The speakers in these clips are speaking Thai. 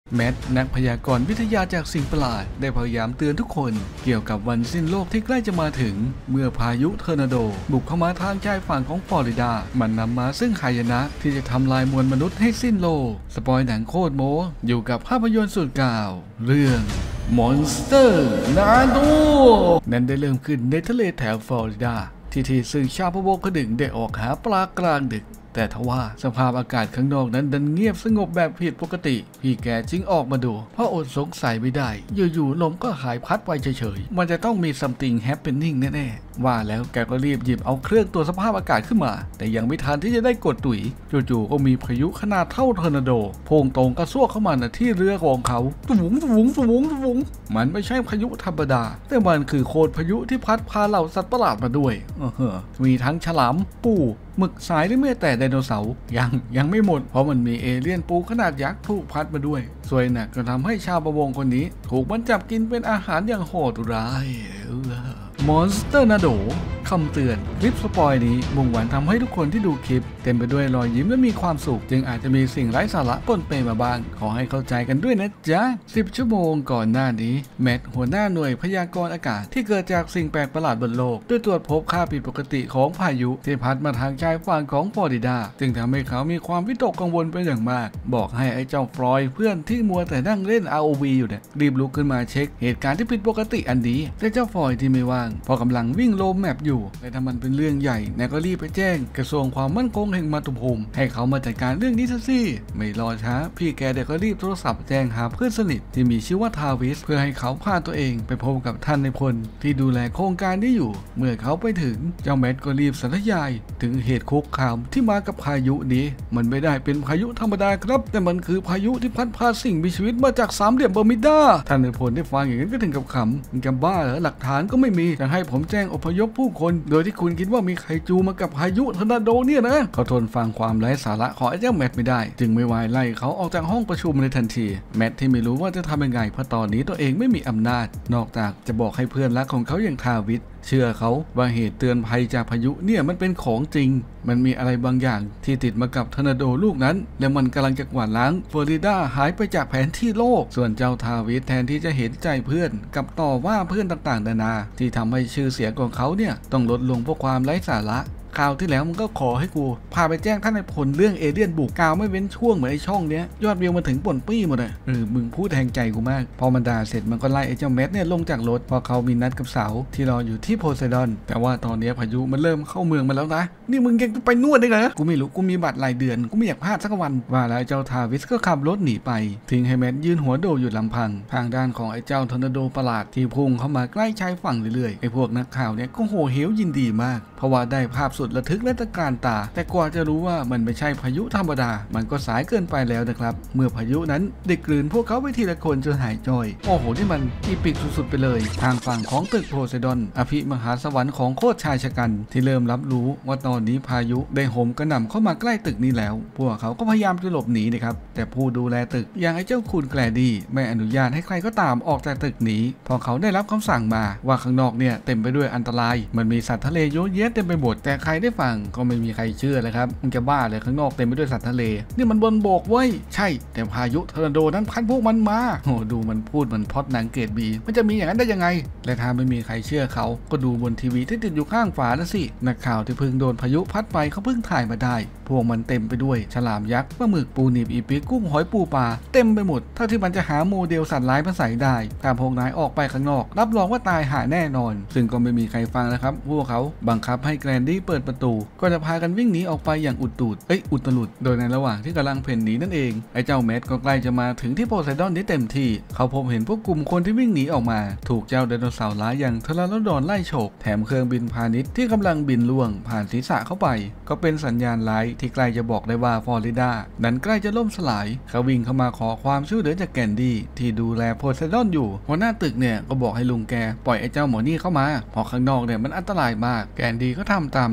แมทนักพยากรณ์วิทยาจากสิ่งประหลาดได้พยายามเตือนทุกคนเกี่ยวกับวันสิ้นโลกที่ใกล้จะมาถึงเมื่อพายุทอร์นาโดบุกเข้ามาทางชายฝั่งของฟลอริดามันนำมาซึ่งหายนะที่จะทำลายมวลมนุษย์ให้สิ้นโลกสปอยหนังโคตรโมอยู่กับภาพยนตร์สุดกล่าวเรื่องมอนสเตอร์นาโดนั้นได้เริ่มขึ้นในทะเลแถวฟลอริดาที่ซึ่งชาวประมงคนหนึ่งได้ออกหาปลากลางดึกแต่ทว่าสภาพอากาศข้างนอกนั้นดันเงียบสงบแบบผิดปกติพี่แกจึงออกมาดูเพราะอดสงสัยไม่ได้อยู่ๆลมก็หายพัดไปเฉยๆมันจะต้องมี something happening แน่ๆว่าแล้วแกก็รีบหยิบเอาเครื่องตรวจสภาพอากาศขึ้นมาแต่ยังไม่ทันที่จะได้กดตุ๋ยจู่ๆก็มีพายุขนาดเท่าทอร์นาโดพุ่งตรงกระซวกเข้ามาที่เรือของเขาตุงมันไม่ใช่พายุธรรมดาแต่มันคือโคตรพายุที่พัดพาเหล่าสัตว์ประหลาดมาด้วยมีทั้งฉลามปูหมึกสายหรือแม้แต่ไดโนเสาร์ยังไม่หมดเพราะมันมีเอเลี่ยนปูขนาดยักษ์ถูกพัดมาด้วยส่วนหนักก็ทำให้ชาวประมงคนนี้ถูกมันจับกินเป็นอาหารอย่างโหดร้ายมอนสเตอร์นาโดคำเตือนคลิปสปอยนี้มุ่งหวังทำให้ทุกคนที่ดูคลิปเต็มไปด้วยรอยยิ้มและมีความสุขจึงอาจจะมีสิ่งไร้สาระปนเปมาบ้างขอให้เข้าใจกันด้วยนะจ๊ะ10 ชั่วโมงก่อนหน้านี้แมทหัวหน้าหน่วยพยากรณ์อากาศที่เกิดจากสิ่งแปลกประหลาดบนโลกได้ตรวจพบค่าผิดปกติของพายุที่พัดมาทางชายฝั่งของฟลอริดาจึงทำให้เขามีความวิตกกังวลเป็นอย่างมากบอกให้ไอ้เจ้าฟลอยด์เพื่อนที่มัวแต่นั่งเล่น ROV อยู่เนี่ยรีบลุกขึ้นมาเช็คเหตุการณ์ที่ผิดปกติอันนี้แต่เจ้าฟลอยด์ที่ไม่ว่างพอกำลังวิ่งโลมแมปอยู่และถ้ามันเป็นเรื่องใหญ่นายก็รีบไปแจ้งกระทรวงความมั่นคงแห่งมาตุภูมิให้เขามาจัดการเรื่องนี้ซะสิไม่รอช้าพี่แกเด็กก็รีบโทรศัพท์แจ้งหาเพื่อนสนิทที่มีชื่อว่าทาวิสเพื่อให้เขาพาตัวเองไปพบกับท่านในพลที่ดูแลโครงการนี้อยู่เมื่อเขาไปถึงเจ้าแมทก็รีบสารยายถึงเหตุคุกคามที่มากับพายุนี้มันไม่ได้เป็นพายุธรรมดาครับแต่มันคือพายุที่พัดพาสิ่งมีชีวิตมาจากสามเหลี่ยมเบอร์มิวดาท่านในพลได้ฟังอย่างนั้นก็ถึงกับขำมันจะบ้าเหรอหลักฐานก็ไม่มีจะให้ผมแจ้งอพยพผู้คนโดยที่คุณคิดว่ามีไคจูมากับพายุทอร์นาโดเนี่ยนะเขาทนฟังความไร้สาระของไอ้เจ้าแมทไม่ได้จึงไม่วายไล่เขาออกจากห้องประชุมในทันทีแมทที่ไม่รู้ว่าจะทำยังไงเพราะตอนนี้ตัวเองไม่มีอำนาจนอกจากจะบอกให้เพื่อนรักของเขาอย่างทาวิสเชื่อเขาว่าเหตุเตือนภัยจากพายุเนี่ยมันเป็นของจริงมันมีอะไรบางอย่างที่ติดมากับทอร์นาโดลูกนั้นและมันกำลังจะกวาดล้างฟลอริดาหายไปจากแผนที่โลกส่วนเจ้าทาวิสแทนที่จะเห็นใจเพื่อนกับต่อว่าเพื่อนต่างๆนานาที่ทำให้ชื่อเสียงของเขาเนี่ยต้องลดลงเพราะความไร้สาระคราวที่แล้วมึงก็ขอให้กูพาไปแจ้งท่านในพลเรื่องเอเลี่ยนบุกกาวไม่เว้นช่วงเหมือนไอช่องเนี้ยยอดวิวมาถึงป่นปี้หมดเลยมึงพูดแทงใจกูมากพอมันด่าเสร็จมันก็ไล่ไอ้เจ้าแมทเนี่ยลงจากรถพอเขามีนัดกับสาวที่รออยู่ที่โพไซดอนแต่ว่าตอนนี้พายุมันเริ่มเข้าเมืองมาแล้วนะนี่มึงยังไปนวดได้เหรอกูไม่รู้กูมีบัตรรายเดือนกูไม่อยากพลาดสักวันว่าแล้วเจ้าทาวิสก็ขับรถหนีไปทิ้งให้แมทยืนหัวโดอยู่ลำพังทางด้านของไอ้เจ้าทอร์นาโดประหลาดที่พุ่งเข้ามาใกล้ชายฝั่งเรื่อยๆไอ้พวกนักข่าวเนี่ยก็โห่เหี้ยวยินดีมากเพราะว่าได้ภาพสุดระทึกและตะการตาแต่กว่าจะรู้ว่ามันไม่ใช่พายุธรรมดามันก็สายเกินไปแล้วนะครับเมื่อพายุนั้นได้กลืนพวกเขาไปทีละคนจนหายจอยโอ้โหนี่มันอีปิกสุดๆไปเลยทางฝั่งของตึกโพไซดอนอภิมหาสวรรค์ของโคตรชายชะกันที่เริ่มรับรู้ว่าตอนนี้พายุได้โหมกระหน่ำเข้ามาใกล้ตึกนี้แล้วพวกเขาก็พยายามจะหลบหนีนะครับแต่ผู้ดูแลตึกอย่างไอ้เจ้าคุณแกลดี้ไม่อนุญาตให้ใครก็ตามออกจากตึกหนีพอเขาได้รับคำสั่งมาว่าข้างนอกเนี่ยเต็มไปด้วยอันตรายมันมีสัตว์ทะเลเยอะแยะเต็มไปหมดแต่ใครได้ฟังก็ไม่มีใครเชื่อเลยครับมันจะบ้าเลยข้างนอกเต็มไปด้วยสัตว์ทะเลนี่มันบนบกเว้ยใช่แต่พายุทอร์นาโดนั้นพัดพวกมันมาโอ้ดูมันพูดเหมือนพล็อตหนังเกรดบีมันจะมีอย่างนั้นได้ยังไงและถ้าไม่มีใครเชื่อเขาก็ดูบนทีวีที่ติดอยู่ข้างฝาแล้วสินักข่าวที่เพิ่งโดนพายุพัดไปเขาเพิ่งถ่ายมาได้พวกมันเต็มไปด้วยฉลามยักษ์ปลาหมึกปูหนีบอีปิกกุ้งหอยปูปลาเต็มไปหมดเท่าที่มันจะหาโมเดลสัตว์ร้ายมาใส่ได้ถ้าพวกนายออกไปข้างนอกรับรองว่าตายหาแน่นอนซึ่งก็ไม่มีใครฟังนะครับพวกเขาบังคับให้แกรนดี้เปิดประตูก็จะพากันวิ่งหนีออกไปอย่างอุดตลุดโดยในระหว่างที่กำลังเพ่นหนีนั่นเองไอ้เจ้าแมทก็ใกล้จะมาถึงที่โพไซดอนได้เต็มที่เขาพบเห็นพวกกลุ่มคนที่วิ่งหนีออกมาถูกเจ้าไดโนเสาร์ร้ายอย่างเทเลโรดอนไล่โฉบแถมเครื่องบินพาณิชย์ที่กำลังบินล่วงผ่านศีรษะเข้าไปก็เป็นสัญญาณร้ายที่ใกล้จะบอกได้ว่าฟลอริดานั้นใกล้จะล่มสลายเขาวิ่งเข้ามาขอความช่วยเหลือจากแกนดี้ที่ดูแลโพไซดอนอยู่หัวหน้าตึกเนี่ยก็บอกให้ลุงแกปล่อยไอ้เจ้าหมอนี่เข้ามาเพราะข้างนอกเนี่ยมันอันตรายมากแกนดี้ก็ทำตามนั้น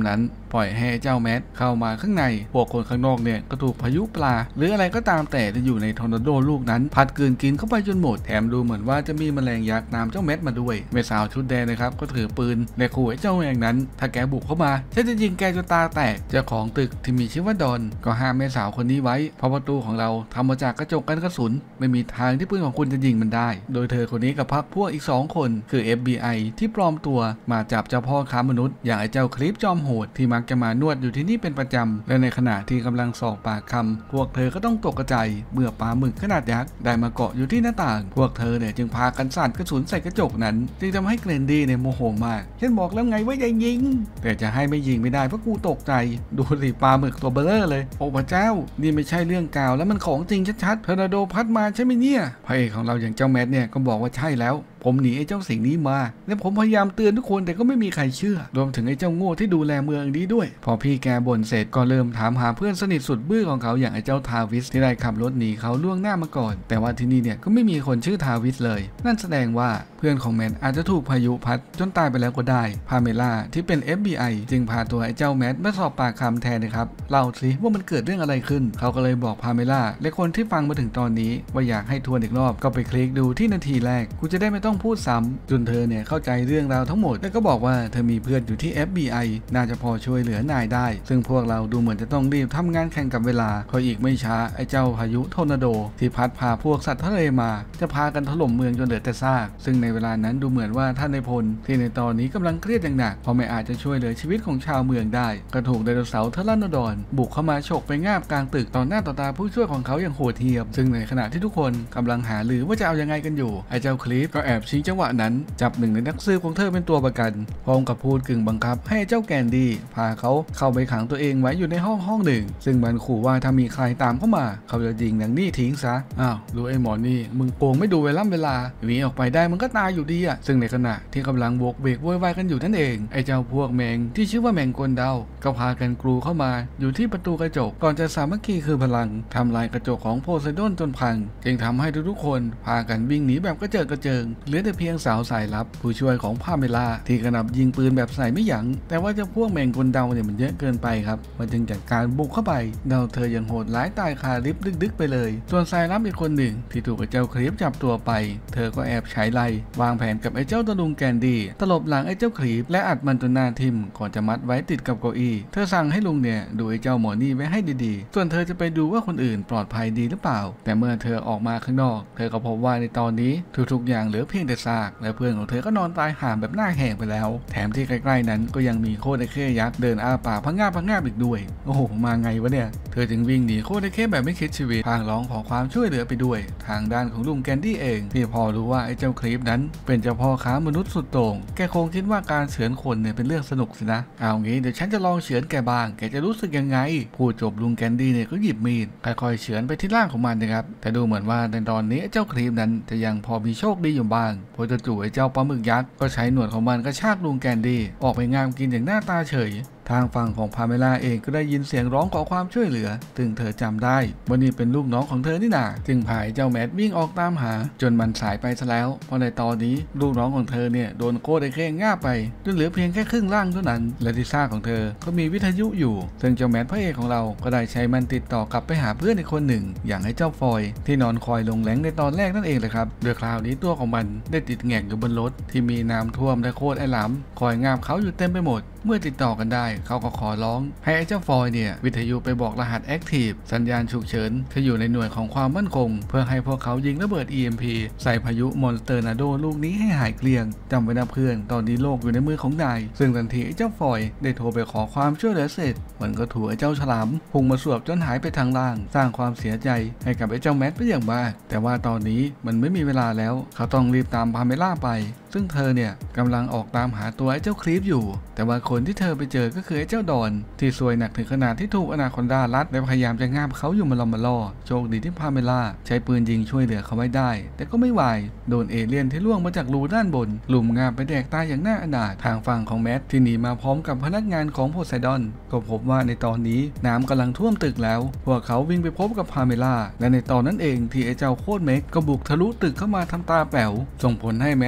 ปล่อยให้เจ้าแมทเข้ามาข้างในพวกคนข้างนอกเนี่ยก็ถูกพายุปลาหรืออะไรก็ตามแต่ที่อยู่ในทอร์นาโดลูกนั้นพัดกลืนกินเข้าไปจนหมดแถมดูเหมือนว่าจะมีแมลงยักษ์ตามเจ้าแมทมาด้วยแม่สาวชุดแดงนะครับก็ถือปืนและขู่ไอ้เจ้าแมงนั้นถ้าแกบุกเข้ามาฉันจะยิงแกจนตาแตกเจ้าของตึกที่มีชื่อว่าดอนก็ห้ามแม่สาวคนนี้ไว้เพราะประตูของเราทำมาจากกระจกกันกระสุนไม่มีทางที่ปืนของคุณจะยิงมันได้โดยเธอคนนี้กับพรรคพวกอีก2 คนคือ FBI ที่ปลอมตัวมาจับเจ้าพ่อค้ามนุษย์อย่างไอ้เจ้าคลิปจอมโหดที่มักจะมานวดอยู่ที่นี่เป็นประจำและในขณะที่กำลังสอบปากคำพวกเธอก็ต้องตกกระจายเมื่อปลาหมึกขนาดยักษ์ได้มาเกาะอยู่ที่หน้าต่างพวกเธอเนี่ยจึงพากันสั่นกระสุนใส่กระจกนั้นจึงทำให้เกรนดี้เนี่ยโมโหมากฉันบอกแล้วไงว่าอย่ายิงแต่จะให้ไม่ยิงไม่ได้เพราะกูตกใจดูสิปลาหมึกตัวเบลอเลยโอ้พระเจ้านี่ไม่ใช่เรื่องกล่าวแล้วมันของจริงชัดๆทอร์นาโดพัดมาใช่ไหมเนี่ยพระเอกของเราอย่างเจ้าแมทเนี่ยก็บอกว่าใช่แล้วผมหนีไอ้เจ้าสิ่งนี้มาและผมพยายามเตือนทุกคนแต่ก็ไม่มีใครเชื่อรวมถึงไอ้เจ้าโง่ที่ดูแลเมืองนี้ด้วยพอพี่แกบ่นเสร็จก็เริ่มถามหาเพื่อนสนิทสุดบื้อของเขาอย่างไอ้เจ้าทาวิสที่ได้ขับรถหนีเขาล่วงหน้ามาก่อนแต่ว่าที่นี่เนี่ยก็ไม่มีคนชื่อทาวิสเลยนั่นแสดงว่าเพื่อนของแมทอาจจะถูกพายุพัดจนตายไปแล้วก็ได้พาเมล่าที่เป็น FBI จึงพาตัวไอ้เจ้าแมทมาสอบปากคำแทนนะครับเล่าสิว่ามันเกิดเรื่องอะไรขึ้นเขาก็เลยบอกพาเมล่าและคนที่ฟังมาถึงตอนนี้ว่าอยากให้ทวนอีกรอบก็ไปคลิกดูที่นาทีแรกกูจะได้ไม่ต้องพูดซ้ำจนเธอเนี่ยเข้าใจเรื่องราวทั้งหมดแล้วก็บอกว่าเธอมีเพื่อนอยู่ที่ FBI น่าจะพอช่วยเหลือนายได้ซึ่งพวกเราดูเหมือนจะต้องรีบทำงานแข่งกับเวลาเพราะอีกไม่ช้าไอ้เจ้าพายุทอร์นาโดที่พัดพาพวกสัตว์ทะเลมาจะพากันถล่มเมืองจนเหลือแต่ซากซึ่งในเวลานั้นดูเหมือนว่าท่านนายพลที่ในตอนนี้กำลังเครียดอย่างหนักเพราะไม่อาจจะช่วยเหลือชีวิตของชาวเมืองได้ก็ถูกไดโนเสาร์เทเลโนดอนบุกเข้ามาฉกไปงาบกลางตึกต่อหน้าต่อตาผู้ช่วยของเขาอย่างโหดเหี้ยมซึ่งในขณะที่ทุกคนกำลังหาลือว่าจะเอายังไงกันอยู่ไอ้เจ้าคลิปก็แอบชิงจังหวะนั้นจับหนึ่งในนักสืบของเธอเป็นตัวประกันพร้อมกับพูดกึ่งบังคับให้เจ้าแกนดี้พาเขาเข้าไปขังตัวเองไว้อยู่ในห้องหนึ่งซึ่งมันขู่ว่าถ้ามีใครตามเข้ามาเขาจะยิงนางนี่ทิ้งซะอ้าวดูไอ้หมอนี่มึงโกงไม่ดูเวลาหนีออกไปได้มันก็ตายอยู่ดีอ่ะซึ่งในขณะที่กำลังโวกเวกโวยวายกันอยู่นั่นเองไอ้เจ้าพวกแมงที่ชื่อว่าแมงกลดาวก็พากันกรูเข้ามาอยู่ที่ประตูกระจกก่อนจะสามัคคีคือพลังทำลายกระจกของโพไซดอนจนพังจึงทำให้ทุกคนพากันวิ่งหนีแบบกระเจิงเหลือแต่เพียงสาวสายลับผู้ช่วยของพาเมล่าที่กระหน่ำยิงปืนแบบใส่ไม่ยั้งแต่ว่าเจ้าพวกแมงกลดาวเนี่ยมันเยอะเกินไปครับมันจึงจัดการบุกเข้าไปดาวเธอยังโหดร้ายตายคาลิฟต์ดึกไปเลยส่วนสายลับอีกคนหนึ่งที่ถูกไอ้เจ้าคลิปจับตัวไปเธอก็แอบใช้ไล่วางแผนกับไอ้เจ้าตะลุงแกนดี้ตลบหลังไอ้เจ้าคลิปและอัดมันจนหน้าทิ่มก่อนจะมัดไว้ติดกับเก้าอี้เธอสั่งให้ลุงเนี่ยดูไอ้เจ้าหมอนี่ไว้ให้ดีๆส่วนเธอจะไปดูว่าคนอื่นปลอดภัยดีหรือเปล่าแต่เมื่อเธอออกมาข้างนอกเธอก็พบว่าในตอนนี้ทุกอย่างเหลือเพียงแต่ซากและเพื่อนของเธอก็นอนตายห่าแบบหน้าแหกไปแล้วแถมที่ใกล้ๆนั้นก็ยังมีโคตรไอ้เข้ยักษ์เดินอ้าปากพังงาบอีกด้วยโอ้โหมาไงวะเนี่ยเธอจึงวิ่งหนีโคตรไอ้เข้แบบไม่คิดชีวิตพางร้องขอความช่วยเหลือไปด้วยทางด้านของลุงแกนดี้เองที่พอรู้ว่าไอ้เจ้าคลิปนั้นเป็นเจ้าพ่อค้ามนุษย์สุดโต่งแกคงคิดว่าการเฉือนคนเนี่ยเป็นเรื่องสนุกสินะเอางี้เดี๋ยวฉันจะลองเฉือนแกบ้างแกจะรู้สึกยังไงพูดจบลุงแกนดี้เนี่ยก็หยิบมีดค่อยๆเฉือนไปที่ร่างของมันนะครับแต่ดูเหมือนว่าในตอนนี้ไอ้เจ้าคลิปนั้นจะยังพอมีโชคดีอยู่บ้างเพราะจู่ๆไอ้เจ้าปลาหมึกยักษ์ก็ใช้หนวดของมันกระชากลุงแกนดี้ออกไปงามกินอย่างหน้าตาเฉยทางฝั่งของพาเมล่าเองก็ได้ยินเสียงร้องขอความช่วยเหลือซึ่งเธอจำได้ว่านี่เป็นลูกน้องของเธอนี่นาจึงพาเจ้าแมทวิ่งออกตามหาจนมันสายไปซะแล้วเพราะในตอนนี้ลูกน้องของเธอเนี่ยโดนโคตรไอ้เข้ง่าไปจนเหลือเพียงแค่ครึ่งร่างเท่านั้นและที่ซ่าของเธอก็มีวิทยุอยู่ซึ่งเจ้าแมทพระเอกของเราก็ได้ใช้มันติดต่อกลับไปหาเพื่อนอีกคนหนึ่งอย่างไอ้เจ้าฟอยที่นอนคอยลงแหลงในตอนแรกนั่นเองเลยครับโดยคราวนี้ตัวของมันได้ติดแงกอยู่บนรถที่มีน้ำท่วมและโคตรไอ้หลามคอยงาบเขาอยู่เต็มไปหมดเมื่อติดต่อกันได้เขาก็ขอร้องให้ไอ้เจ้าฟอยเนี่ยวิทยุไปบอกรหัสแอคทีฟสัญญาณฉุกเฉินที่อยู่ในหน่วยของความมั่นคงเพื่อให้พวกเขายิงระเบิด EMP ใส่พายุมอนสเตอร์นาโดลูกนี้ให้หายเกลี้ยงจำไว้นะเพื่อนตอนนี้โลกอยู่ในมือของนายซึ่งทันทีไอ้เจ้าฟอยได้โทรไปขอความช่วยเหลือเสร็จมันก็ถูกไอ้เจ้าฉลามพุ่งมาสวบจนหายไปทางล่างสร้างความเสียใจให้กับไอ้เจ้าแมทไปอย่างมากแต่ว่าตอนนี้มันไม่มีเวลาแล้วเขาต้องรีบตามพาเมล่าไปซึ่งเธอเนี่ยกำลังออกตามหาตัวไอ้เจ้าคลิปอยู่แต่ว่าคนที่เธอไปเจอก็คือไอ้เจ้าดอนที่ซวยหนักถึงขนาดที่ถูกอนาคอนดารัดและพยายามจะง่ามเขาอยู่มาล่อโชคดีที่พาเมล่าใช้ปืนยิงช่วยเหลือเขาไว้ได้แต่ก็ไม่ไหวโดนเอเลี่ยนที่ล่วงมาจากรูด้านบนหลุมงามไปแดกตายอย่างน่าอนาถทางฝั่งของแมทที่หนีมาพร้อมกับพนักงานของโพไซดอนก็พบว่าในตอนนี้น้ำกำลังท่วมตึกแล้วพวกเขาวิ่งไปพบกับพาเมล่าและในตอนนั้นเองที่ไอ้เจ้าโคตรเมกก็บุกทะลุตึกเข้ามาทำตาแป๋วส่งผลให้แมทไม่สาม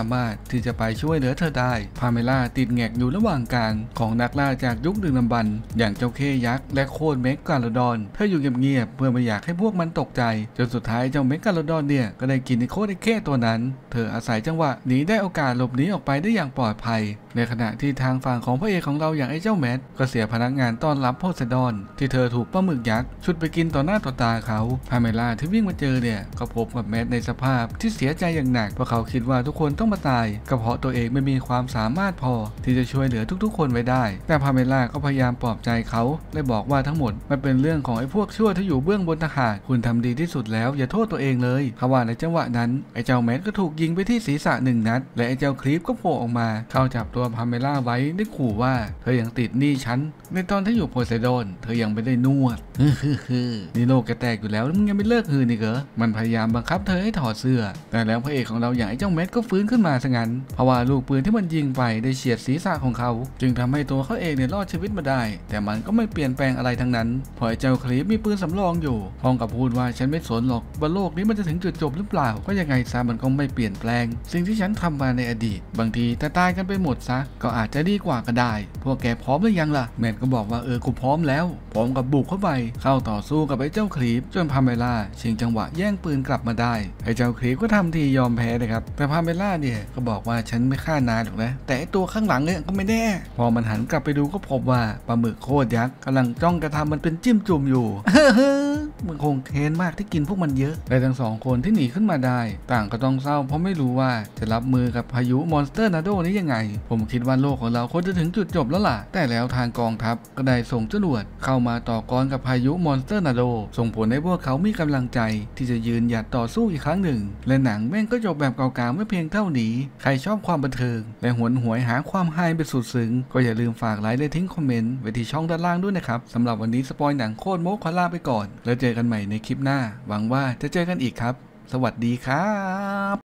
ามารถที่จะไปช่วยเหลือเธอได้พาเมล่าติดแงกอยู่ระหว่างกลางของนักล่าจากยุคดึกดำบรรพ์อย่างเจ้าเคยักษ์และโคดเมกาโลดอนเธออยู่เงียบๆเพื่อไม่อยากให้พวกมันตกใจจนสุดท้ายเจ้าเมกาโลดอนเนี่ยก็ได้กินไอ้โคดไอ้เข้ตัวนั้นเธออาศัยจังหวะหนีได้โอกาสหลบหนีออกไปได้อย่างปลอดภัยในขณะที่ทางฝั่งของพระเอกของเราอย่างไอ้เจ้าแมทก็เสียพนักงานต้อนรับโพไซดอนที่เธอถูกปลาหมึกยักษ์ชุดไปกินต่อหน้าต่อตาเขาพาเมล่าที่วิ่งมาเจอเนี่ยก็พบกับแมทในสภาพที่เสียใจอย่างหนักเพราะเขาคิดว่าทุกคนต้องมาตายก็เพราะตัวเองไม่มีความสามารถพอที่จะช่วยเหลือทุกๆคนไว้ได้แต่พาเมล่าก็พยายามปลอบใจเขาและบอกว่าทั้งหมดมันเป็นเรื่องของไอ้พวกชั่วที่อยู่เบื้องบนทหารคุณทำดีที่สุดแล้วอย่าโทษตัวเองเลยเขาว่าในจังหวะนั้นไอ้เจ้าแมทก็ถูกยิงไปที่ศีรษะ1 นัดและไอ้เจ้าคลิปก็โผล่ออกมาเข้าจับตัวพาเมล่าไว้ได้ขู่ว่าเธอยังติดหนี้ฉันในตอนที่อยู่โพไซดอนเธอยังไม่ได้นวดนี่โลกแกแตกอยู่แล้วมึงยังไม่เลิกฮือนี่เหรอมันพยายามบังคับเธอให้ถอดเสื้อแต่แล้วพระเอกของเราอย่างไอ้เจ้าแมทก็ฟื้นขึ้นมาซะงั้นเพราะว่าลูกปืนที่มันยิงไปได้เฉียดศีรษะของเขาจึงทำให้ตัวเขาเองเนี่ยรอดชีวิตมาได้แต่มันก็ไม่เปลี่ยนแปลงอะไรทั้งนั้นเพราะไอ้เจ้าคลิปมีปืนสำรองอยู่พร้อมกับพูดว่าฉันไม่สนหรอกว่าโลกนี้มันจะถึงจุดจบหรือเปล่าก็ยังไงซะมันก็ไม่เปลี่ยนแปลงสิ่งที่ฉันทำมาในอดีตบางทีแต่ตายกันไปหมดซะก็อาจจะดีกว่าก็ได้พวกแกพร้อมหรือยังล่ะแมนก็บอกว่ากูพร้อมแล้วพร้อมกับบุกเข้าไปเข้าต่อสู้กับไอ้เจ้าคลิปจนพาเมล่าชิงจังหวะแย่งปืนกลับมาได้ไอ้เจ้าคลิปก็ทำทียอมแพ้นะครับแต่พาเมล่าเนี่ยก็บอกว่าฉันไม่ฆ่านายหรอกนะแต่ไอ้ตัวข้างหลังเนี่ยก็ไม่แน่พอมันหันกลับไปดูก็พบว่าปลาหมึกโคตรยักษ์กำลังจ้องกระทำมันเป็นจิ้มจุ่มอยู่ มันคงเค้นมากที่กินพวกมันเยอะและทั้งสองคนที่หนีขึ้นมาได้ต่างก็ต้องเศร้าเพราะไม่รู้ว่าจะรับมือกับพายุมอนสเตอร์นาโดนี้ยังไงผมคิดว่าโลกของเราควรจะถึงจุดจบแล้วล่ะแต่แล้วทางกองทัพก็ได้ส่งจรวดเข้ามาต่อกรกับพายุมอนสเตอร์นาโดส่งผลให้พวกเขามีกำลังใจที่จะยืนหยัดต่อสู้อีกครั้งหนึ่งและหนังแม่งก็จบแบบเก่าๆไม่เพียงเท่านี้ใครชอบความบันเทิงและหวนหวยหาความฮาไปสุดซึ้งก็อย่าลืมฝากไลค์และทิ้งคอมเมนต์ไว้ที่ช่องด้านล่างด้วยนะครับสำหรับวันนี้สปอยหนังโคตรโมกขอลาไปก่อนแล้วเจอกันใหม่ในคลิปหน้าหวังว่าจะเจอกันอีกครับสวัสดีครับ